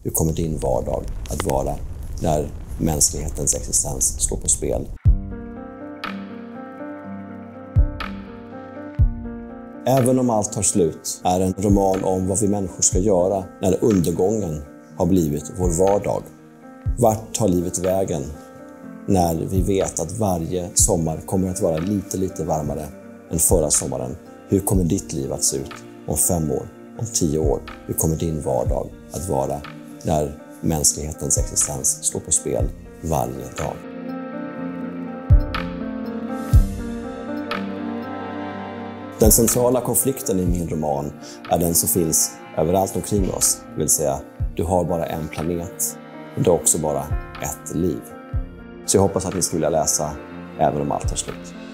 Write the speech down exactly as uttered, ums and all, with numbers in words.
Hur kommer din vardag att vara när mänsklighetens existens står på spel? Även om allt tar slut är en roman om vad vi människor ska göra när undergången har blivit vår vardag. Vart tar livet vägen när vi vet att varje sommar kommer att vara lite, lite varmare än förra sommaren? Hur kommer ditt liv att se ut om fem år, om tio år? Hur kommer din vardag att vara när mänsklighetens existens står på spel varje dag? Den centrala konflikten i min roman är den som finns överallt omkring oss. Det vill säga, du har bara en planet, men du har också bara ett liv. Så jag hoppas att ni skulle vilja läsa även om allt tar slut.